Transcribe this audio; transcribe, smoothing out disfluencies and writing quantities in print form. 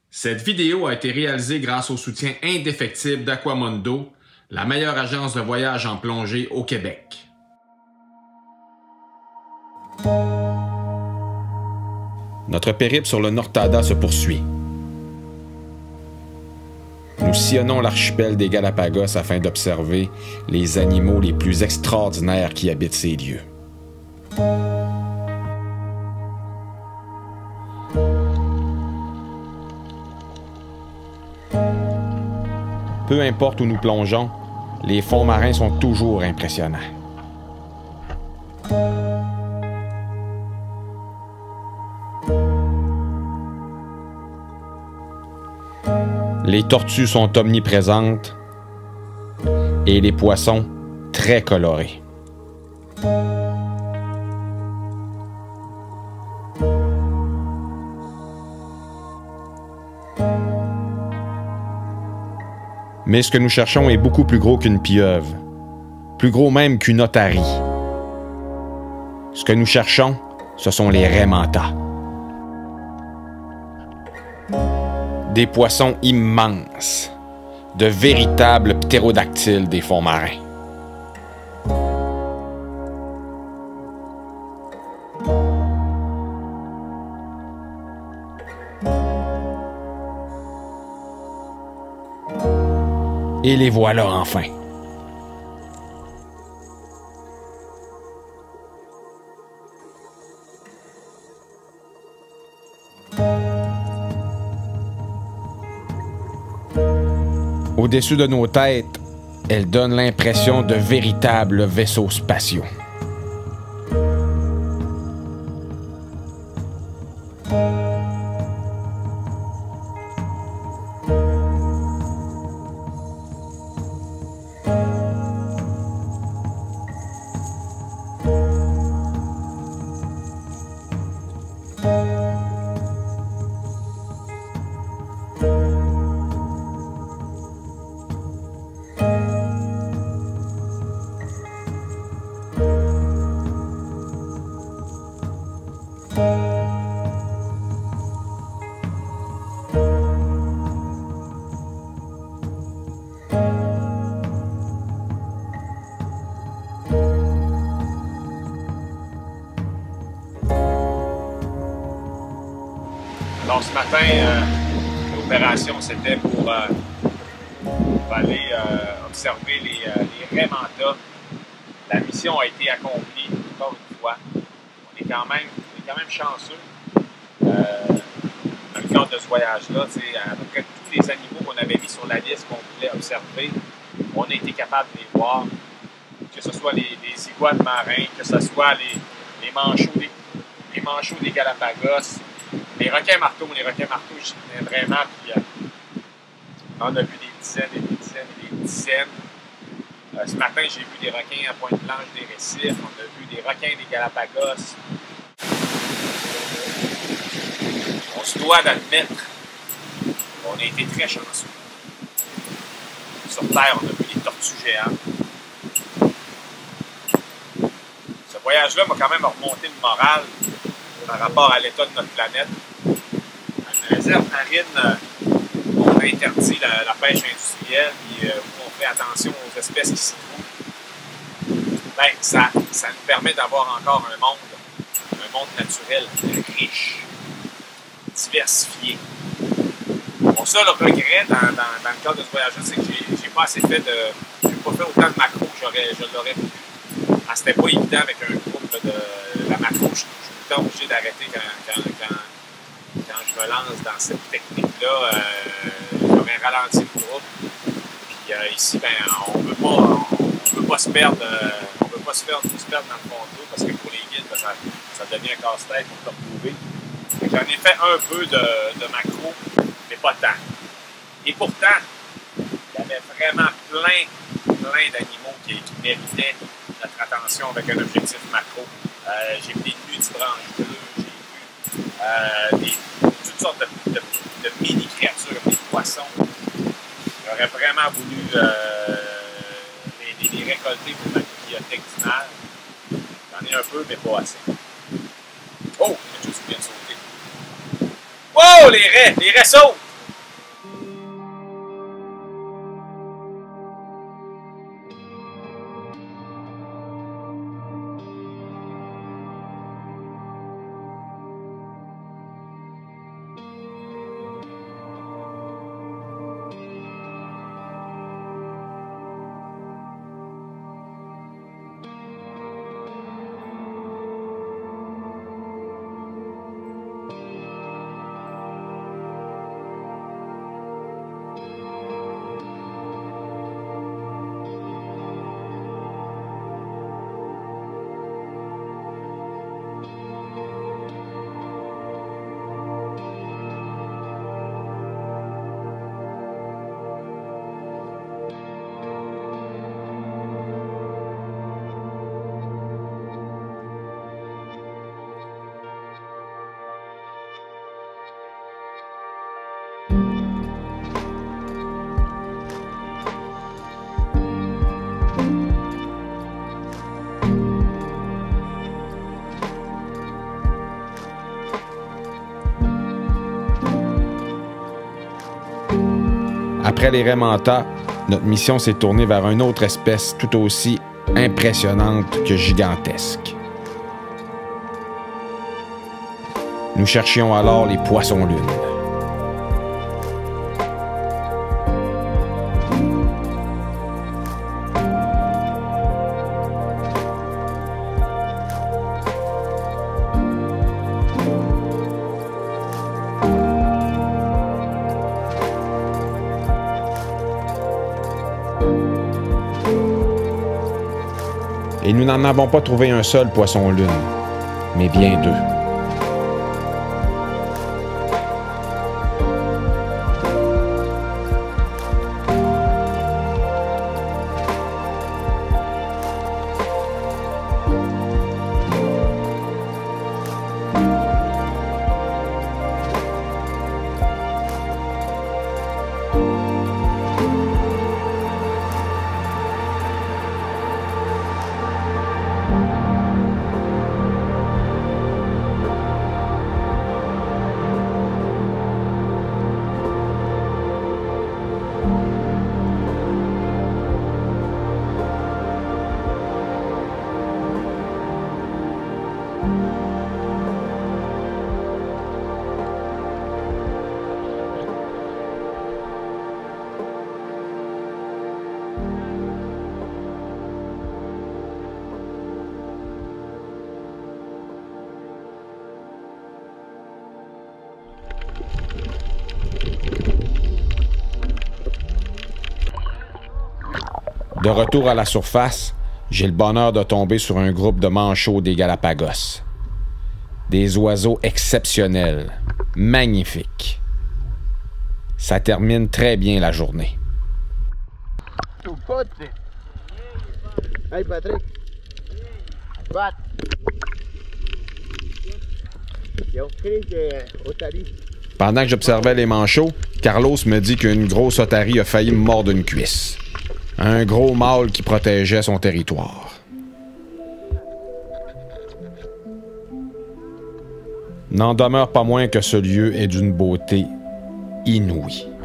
Cette vidéo a été réalisée grâce au soutien indéfectible d'Aquamondo, la meilleure agence de voyage en plongée au Québec. Notre périple sur le Nortada se poursuit. Nous sillonnons l'archipel des Galapagos afin d'observer les animaux les plus extraordinaires qui habitent ces lieux. Peu importe où nous plongeons, les fonds marins sont toujours impressionnants. Les tortues sont omniprésentes et les poissons très colorés. Mais ce que nous cherchons est beaucoup plus gros qu'une pieuvre, plus gros même qu'une otarie. Ce que nous cherchons, ce sont les raies mantas. Des poissons immenses, de véritables ptérodactyles des fonds marins. Et les voilà enfin. Au-dessus de nos têtes, elles donnent l'impression de véritables vaisseaux spatiaux. Alors ce matin, l'opération c'était pour aller observer les raies mantas. La mission a été accomplie encore une fois. On est quand même chanceux dans le cadre de ce voyage-là. À peu près tous les animaux qu'on avait mis sur la liste qu'on voulait observer, on a été capable de les voir. Que ce soit les iguanes marins, que ce soit les manchots des Galapagos. Les requins-marteaux, je tenais vraiment, puis on a vu des dizaines et des dizaines et des dizaines. Ce matin, j'ai vu des requins à Pointe-Blanche des Récifs, on a vu des requins des Galapagos. On se doit d'admettre qu'on a été très chanceux. Sur Terre, on a vu des tortues géantes. Ce voyage-là m'a quand même remonté le moral par rapport à l'état de notre planète. Dans la réserve marine, on a interdit la pêche industrielle et on fait attention aux espèces qui s'y trouvent. Ben, ça nous permet d'avoir encore un monde naturel riche, diversifié. Bon, ça, le regret dans le cadre de ce voyage-là, c'est que j'ai pas assez fait j'ai pas fait autant de macros que je l'aurais voulu. C'était pas évident avec un groupe de la macro. Je suis tout le temps obligé d'arrêter quand je me lance dans cette technique-là. J'aurais ralenti le groupe. Puis ici, ben, on peut pas se perdre. On peut pas se perdre dans le fond de l'eau parce que pour les guides, ben, ça devient un casse-tête pour te retrouver. J'en ai fait un peu de macro, mais pas tant. Et pourtant, il y avait vraiment plein d'animaux qui méritaient notre attention avec un objectif macro. J'ai vu des nudibranches bleues, j'ai vu toutes sortes de mini-créatures, des poissons. J'aurais vraiment voulu les récolter pour ma bibliothèque d'image. J'en ai un peu, mais pas assez. Oh! Quelque chose qui vient de sauter. Wow! Les raies sautent! Après les raies manta, notre mission s'est tournée vers une autre espèce tout aussi impressionnante que gigantesque. Nous cherchions alors les poissons-lunes. Et nous n'en avons pas trouvé un seul poisson-lune, mais bien deux. De retour à la surface, j'ai le bonheur de tomber sur un groupe de manchots des Galapagos. Des oiseaux exceptionnels, magnifiques. Ça termine très bien la journée. Hey Patrick. Pat. Pendant que j'observais les manchots, Carlos me dit qu'une grosse otarie a failli me mordre une cuisse. Un gros mâle qui protégeait son territoire. N'en demeure pas moins que ce lieu est d'une beauté inouïe.